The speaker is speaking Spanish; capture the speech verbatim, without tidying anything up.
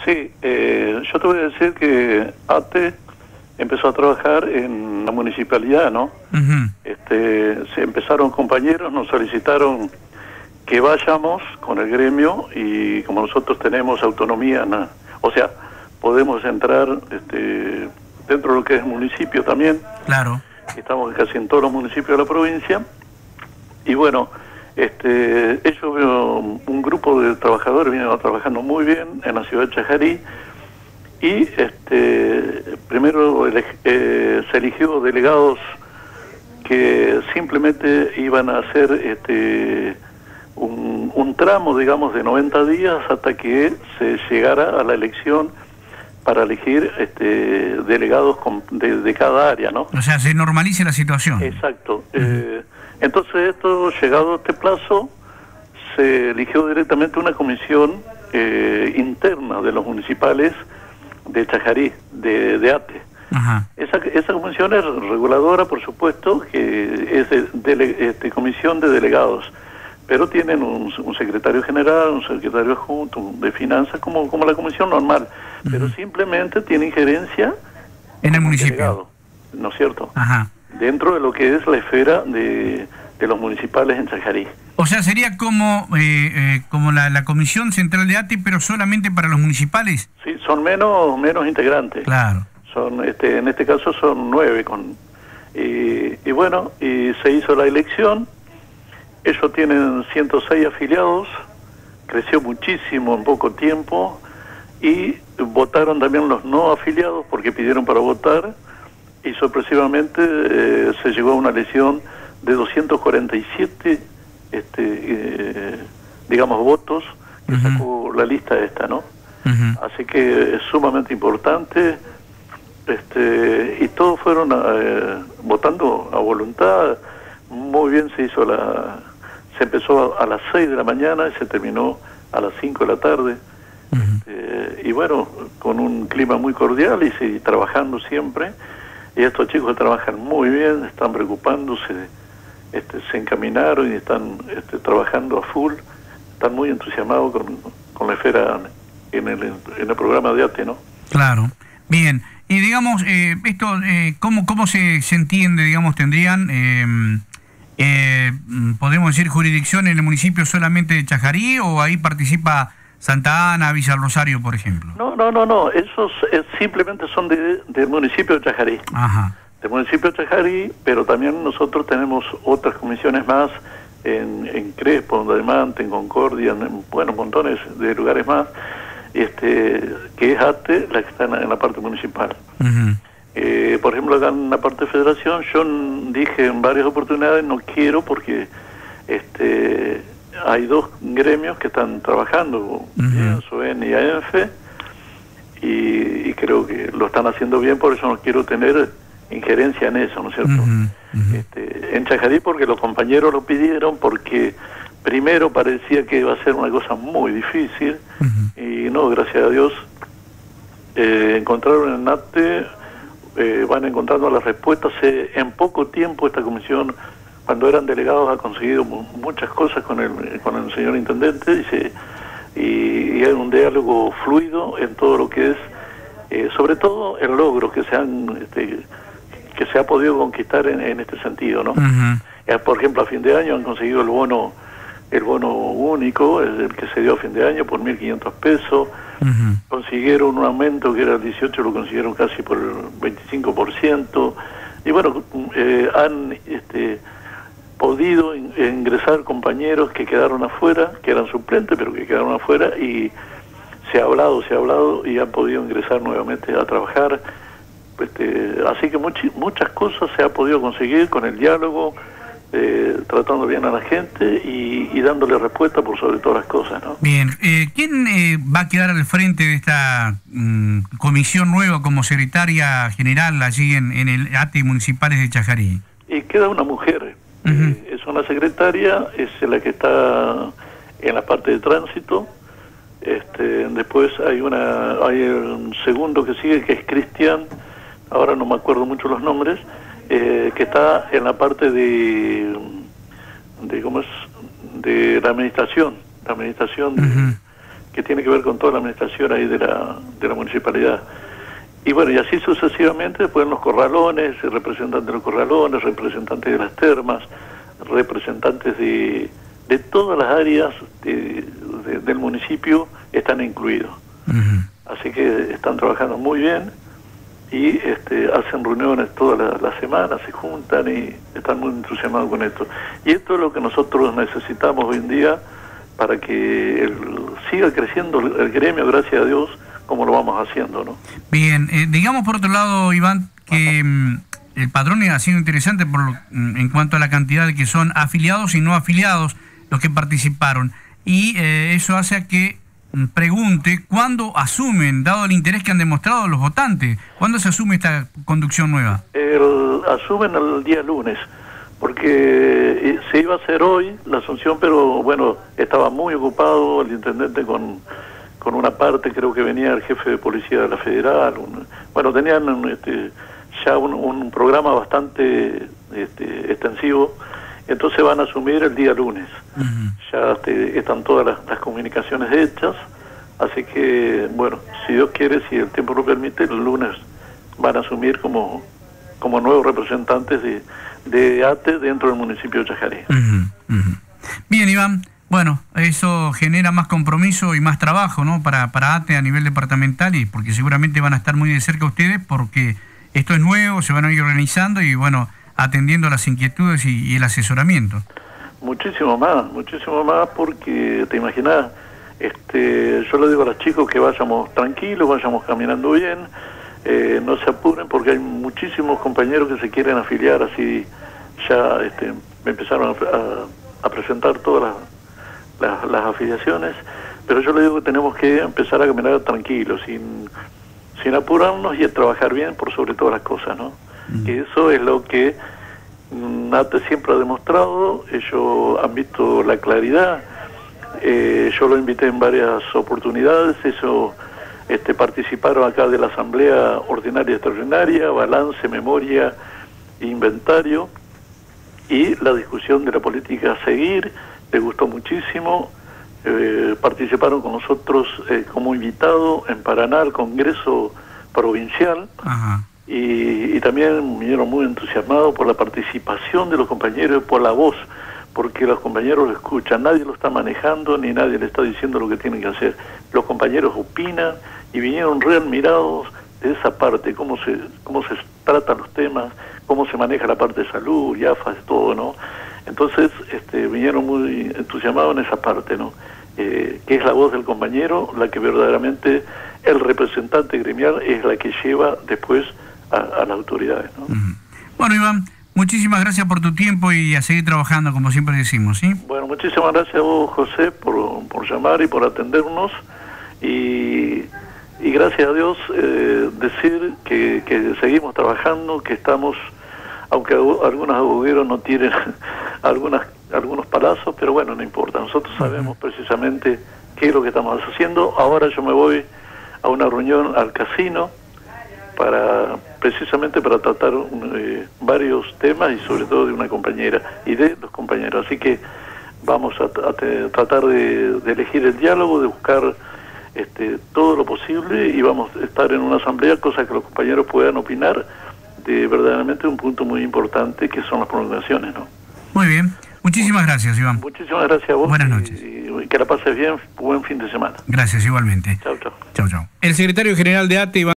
Sí, eh, yo te voy a decir que A T E empezó a trabajar en la municipalidad, ¿no? Uh-huh. Este, se empezaron compañeros, nos solicitaron que vayamos con el gremio y como nosotros tenemos autonomía, ¿no? O sea, podemos entrar este, dentro de lo que es el municipio también. Claro. Estamos casi en todos los municipios de la provincia. Y bueno, este, ellos, un grupo de trabajadores vienen trabajando muy bien en la ciudad de Chajarí. Y este, primero eh, se eligió delegados que simplemente iban a hacer este, un, un tramo, digamos, de noventa días hasta que se llegara a la elección para elegir este, delegados con, de, de cada área, ¿no? O sea, se normalice la situación. Exacto. Uh-huh. eh, entonces, esto, llegado a este plazo, se eligió directamente una comisión eh, interna de los municipales de Chajarí, de, de A T E. Ajá. Esa, esa comisión es reguladora, por supuesto, que es de, de, este, comisión de delegados, pero tienen un, un secretario general, un secretario adjunto de finanzas, como, como la comisión normal, uh-huh. pero simplemente tiene injerencia en el municipio, delegado, ¿no es cierto? Ajá. Dentro de lo que es la esfera de, de los municipales en Chajarí. O sea, sería como eh, eh, como la, la Comisión Central de A T E, pero solamente para los municipales. Sí, son menos menos integrantes. Claro. Son este en este caso son nueve con y, y bueno, y se hizo la elección. Ellos tienen ciento seis afiliados, creció muchísimo en poco tiempo y votaron también los no afiliados porque pidieron para votar y sorpresivamente eh, se llegó a una elección de doscientos cuarenta y siete este eh, digamos votos que uh-huh. sacó la lista esta, ¿no? Uh-huh. Así que es sumamente importante, este y todos fueron eh, votando a voluntad. Muy bien se hizo la se empezó a, a las seis de la mañana y se terminó a las cinco de la tarde. Uh-huh. este, y bueno, con un clima muy cordial y, y trabajando siempre, y estos chicos trabajan muy bien, están preocupándose. Este, se encaminaron y están este, trabajando a full, están muy entusiasmados con, con la esfera en el, en el programa de A T E, ¿no? Claro, bien. Y digamos, eh, esto, eh, ¿cómo, cómo se, se entiende, digamos, tendrían, eh, eh, podemos decir, jurisdicción en el municipio solamente de Chajarí o ahí participa Santa Ana, Villa Rosario, por ejemplo? No, no, no, no, esos eh, simplemente son de, del municipio de Chajarí. Ajá. Del municipio de Chajarí, pero también nosotros tenemos otras comisiones más en, en Crespo, en Daimante, en Concordia, en, bueno, montones de lugares más, este, que es A T E, la que está en la, en la parte municipal. Uh-huh. eh, por ejemplo, acá en la parte de federación, yo dije en varias oportunidades, no quiero porque este, hay dos gremios que están trabajando, uh-huh. SOEN y A E N F E, y, y creo que lo están haciendo bien, por eso no quiero tener injerencia en eso, ¿no es cierto? Uh-huh, uh-huh. Este, en Chajarí porque los compañeros lo pidieron, porque primero parecía que iba a ser una cosa muy difícil, uh-huh. y no, gracias a Dios, eh, encontraron en A T E, eh, van encontrando las respuestas. Eh, en poco tiempo esta comisión, cuando eran delegados, ha conseguido mu muchas cosas con el, con el señor intendente, y, se, y, y hay un diálogo fluido en todo lo que es, eh, sobre todo el logro que se han... Este, que se ha podido conquistar en, en este sentido, ¿no? Uh-huh. eh, por ejemplo, a fin de año han conseguido el bono el bono único, el, el que se dio a fin de año por mil quinientos pesos, uh-huh. consiguieron un aumento que era el dieciocho, lo consiguieron casi por el veinticinco por ciento, y bueno, eh, han este, podido in, ingresar compañeros que quedaron afuera, que eran suplentes, pero que quedaron afuera, y se ha hablado, se ha hablado, y han podido ingresar nuevamente a trabajar. Este, así que much, muchas cosas se ha podido conseguir con el diálogo, eh, tratando bien a la gente y, y dándole respuesta por sobre todas las cosas, ¿no? Bien, eh, ¿quién eh, va a quedar al frente de esta mm, comisión nueva como secretaria general allí en, en el A T E Municipales de Chajarí? Y queda una mujer, uh-huh. eh, es una secretaria, es la que está en la parte de tránsito. Este, después hay una hay un segundo que sigue, que es Cristian, ahora no me acuerdo mucho los nombres, eh, que está en la parte de, de ¿cómo es? De la administración, la administración, de, uh-huh. que tiene que ver con toda la administración ahí de la, de la municipalidad. Y bueno, y así sucesivamente, después en los corralones, representantes de los corralones, representantes de las termas, representantes de, de todas las áreas de, de, del municipio están incluidos. Uh-huh. Así que están trabajando muy bien y este, hacen reuniones todas las la semanas, se juntan y están muy entusiasmados con esto. Y esto es lo que nosotros necesitamos hoy en día para que el, siga creciendo el, el gremio, gracias a Dios, como lo vamos haciendo, ¿no? Bien, eh, digamos por otro lado, Iván, que mm, el padrón ha sido interesante por lo, en cuanto a la cantidad de que son afiliados y no afiliados los que participaron. Y eh, eso hace a que mm, pregunte cuándo asumen, dado el interés que han demostrado los votantes, ¿cuándo se asume esta conducción nueva? El, asumen el día lunes, porque se iba a hacer hoy la asunción, pero bueno, estaba muy ocupado el intendente con... con una parte, creo que venía el jefe de policía de la Federal, un, bueno, tenían este, ya un, un programa bastante este, extensivo, entonces van a asumir el día lunes. Uh-huh. Ya este, están todas las, las comunicaciones hechas, así que, bueno, si Dios quiere, si el tiempo lo permite, el lunes van a asumir como, como nuevos representantes de, de A T E dentro del municipio de Chajarí. Uh-huh. Uh-huh. Bien, Iván. Bueno, eso genera más compromiso y más trabajo, ¿no? Para, para A T E a nivel departamental, y porque seguramente van a estar muy de cerca ustedes, porque esto es nuevo, se van a ir organizando y, bueno, atendiendo las inquietudes y, y el asesoramiento. Muchísimo más, muchísimo más, porque te imaginas, este, yo le digo a los chicos que vayamos tranquilos, vayamos caminando bien, eh, no se apuren, porque hay muchísimos compañeros que se quieren afiliar, así ya este, me empezaron a, a, a presentar todas las Las, las afiliaciones, pero yo le digo que tenemos que empezar a caminar tranquilos, sin, sin apurarnos y a trabajar bien por sobre todas las cosas, ¿no? Mm. Y eso es lo que mm, A T E siempre ha demostrado, ellos han visto la claridad, eh, yo lo invité en varias oportunidades, eso este, participaron acá de la Asamblea Ordinaria y Extraordinaria, balance, memoria, inventario, y la discusión de la política a seguir. Les gustó muchísimo, eh, participaron con nosotros eh, como invitado en Paraná al Congreso Provincial. Ajá. Y, y también vinieron muy entusiasmados por la participación de los compañeros y por la voz, porque los compañeros lo escuchan, nadie lo está manejando ni nadie le está diciendo lo que tienen que hacer. Los compañeros opinan y vinieron re admirados de esa parte, cómo se, cómo se tratan los temas, cómo se maneja la parte de salud, y A F A, todo, ¿no? Entonces, este, vinieron muy entusiasmados en esa parte, ¿no? Eh, que es la voz del compañero, la que verdaderamente el representante gremial es la que lleva después a, a las autoridades, ¿no? Uh-huh. Bueno, Iván, muchísimas gracias por tu tiempo y a seguir trabajando, como siempre decimos, ¿sí? Bueno, muchísimas gracias a vos, José, por, por llamar y por atendernos, y, y gracias a Dios eh, decir que, que seguimos trabajando, que estamos... aunque algunos agujeros no tienen algunas, algunos palazos, pero bueno, no importa. Nosotros sabemos precisamente qué es lo que estamos haciendo. Ahora yo me voy a una reunión al casino para precisamente para tratar eh, varios temas y sobre todo de una compañera y de los compañeros. Así que vamos a, a te, tratar de, de elegir el diálogo, de buscar este, todo lo posible, y vamos a estar en una asamblea, cosa que los compañeros puedan opinar de verdaderamente un punto muy importante que son las prolongaciones, ¿no? Muy bien, muchísimas gracias, Iván. Muchísimas gracias a vos. Buenas noches. Y, y que la pases bien, buen fin de semana. Gracias, igualmente. Chau, chau. Chau, chau. El secretario general de A T E, Iván